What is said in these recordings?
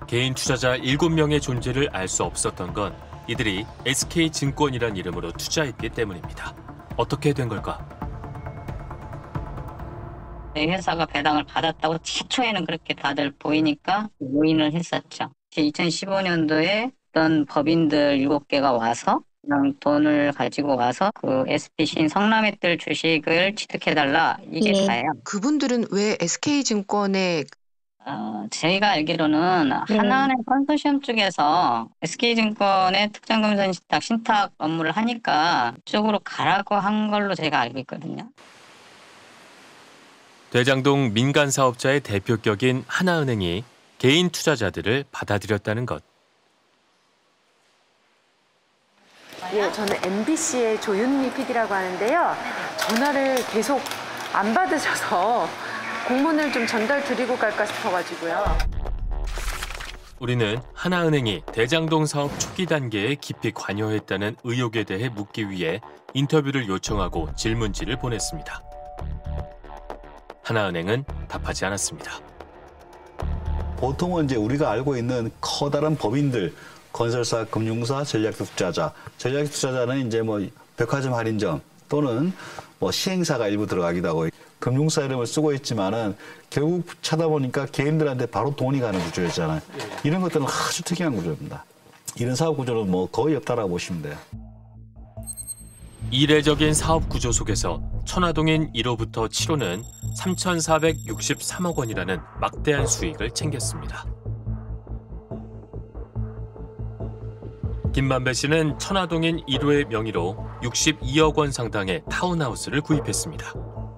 개인 투자자 7명의 존재를 알 수 없었던 건 이들이 SK증권이란 이름으로 투자했기 때문입니다. 어떻게 된 걸까? 회사가 배당을 받았다고 최초에는 그렇게 다들 보이니까 모인을 했었죠. 2015년도에 어떤 법인들 7개가 와서 그냥 돈을 가지고 와서 그 SP신 성남의뜰 주식을 취득해달라, 이게 다예요. 그분들은 왜 SK증권에 저희가 알기로는 하나은행 컨소시엄 쪽에서 SK증권의 특정금융 신탁 업무를 하니까 그쪽으로 가라고 한 걸로 제가 알고 있거든요. 대장동 민간 사업자의 대표격인 하나은행이 개인 투자자들을 받아들였다는 것. 예, 저는 MBC의 조윤미 PD라고 하는데요. 전화를 계속 안 받으셔서 공문을 좀 전달 드리고 갈까 싶어가지고요. 우리는 하나은행이 대장동 사업 초기 단계에 깊이 관여했다는 의혹에 대해 묻기 위해 인터뷰를 요청하고 질문지를 보냈습니다. 하나은행은 답하지 않았습니다. 보통은 이제 우리가 알고 있는 커다란 법인들, 건설사, 금융사, 전략투자자. 전략투자자는 이제 뭐 백화점 할인점 또는 뭐 시행사가 일부 들어가기도 하고, 금융사 이름을 쓰고 있지만은 결국 찾아보니까 개인들한테 바로 돈이 가는 구조였잖아요. 이런 것들은 아주 특이한 구조입니다. 이런 사업 구조는 뭐 거의 없다라고 보시면 돼요. 이례적인 사업 구조 속에서 천화동인 1호부터 7호는 3,463억 원이라는 막대한 수익을 챙겼습니다. 김만배 씨는 천화동인 1호의 명의로 62억 원 상당의 타운하우스를 구입했습니다.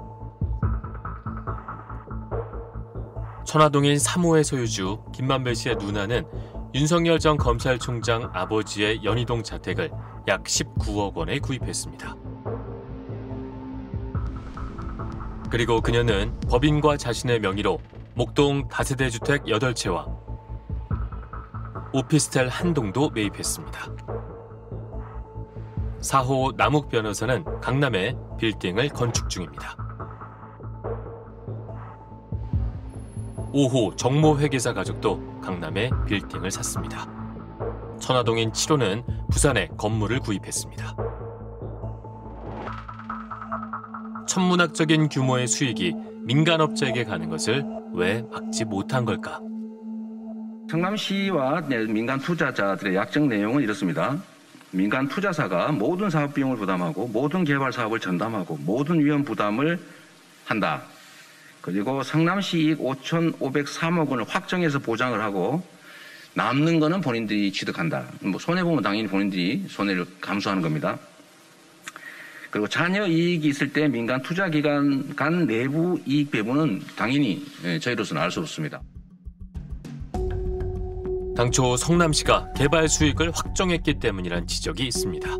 천화동인 3호의 소유주 김만배 씨의 누나는 윤석열 전 검찰총장 아버지의 연희동 자택을 약 19억 원에 구입했습니다. 그리고 그녀는 법인과 자신의 명의로 목동 다세대 주택 8채와 오피스텔 한 동도 매입했습니다. 4호 남욱 변호사는 강남에 빌딩을 건축 중입니다. 5호 정모 회계사 가족도 강남에 빌딩을 샀습니다. 천화동인 7호는 부산에 건물을 구입했습니다. 천문학적인 규모의 수익이 민간업자에게 가는 것을 왜 막지 못한 걸까? 성남시와 민간 투자자들의 약정 내용은 이렇습니다. 민간 투자사가 모든 사업 비용을 부담하고 모든 개발 사업을 전담하고 모든 위험 부담을 한다. 그리고 성남시 이익 5,503억 원을 확정해서 보장을 하고 남는 거는 본인들이 취득한다. 뭐 손해보면 당연히 본인들이 손해를 감수하는 겁니다. 그리고 자녀 이익이 있을 때 민간 투자기관 간 내부 이익 배분은 당연히 저희로서는 알 수 없습니다. 당초 성남시가 개발 수익을 확정했기 때문이란 지적이 있습니다.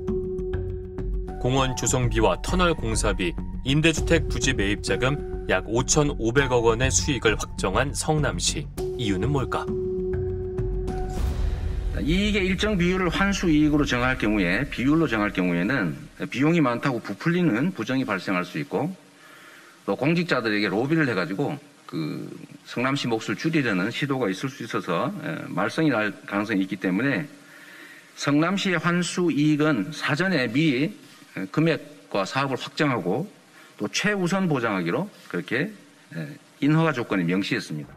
공원 조성비와 터널 공사비, 임대주택 부지 매입 자금 약 5,500억 원의 수익을 확정한 성남시. 이유는 뭘까? 이익의 일정 비율을 환수이익으로 정할 경우에, 비율로 정할 경우에는 비용이 많다고 부풀리는 부정이 발생할 수 있고, 또 공직자들에게 로비를 해가지고 그 성남시 몫을 줄이려는 시도가 있을 수 있어서 말썽이 날 가능성이 있기 때문에 성남시의 환수이익은 사전에 미리 금액과 사업을 확정하고 또 최우선 보장하기로 그렇게 인허가 조건에 명시했습니다.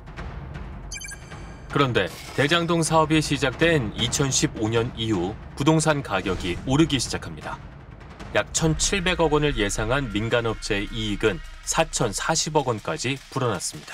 그런데 대장동 사업이 시작된 2015년 이후 부동산 가격이 오르기 시작합니다. 약 1,700억 원을 예상한 민간업체의 이익은 4,040억 원까지 불어났습니다.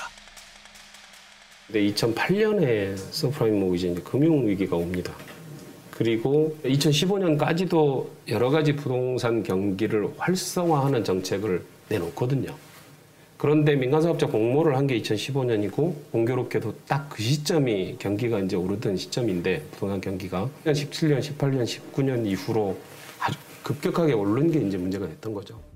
2008년에 서프라임 모기지 금융위기가 옵니다. 그리고 2015년까지도 여러 가지 부동산 경기를 활성화하는 정책을 내놓거든요. 그런데 민간사업자 공모를 한 게 2015년이고 공교롭게도 딱 그 시점이 경기가 이제 오르던 시점인데 부동산 경기가 17년, 18년, 19년 이후로 아주 급격하게 오른 게 이제 문제가 됐던 거죠.